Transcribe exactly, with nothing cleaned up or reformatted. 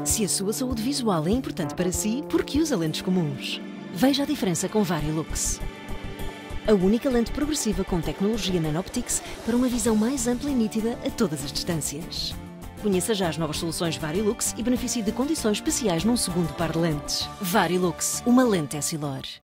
Se a sua saúde visual é importante para si, por que usa lentes comuns? Veja a diferença com Varilux. A única lente progressiva com tecnologia Nanoptics para uma visão mais ampla e nítida a todas as distâncias. Conheça já as novas soluções Varilux e beneficie de condições especiais num segundo par de lentes. Varilux, uma lente Essilor.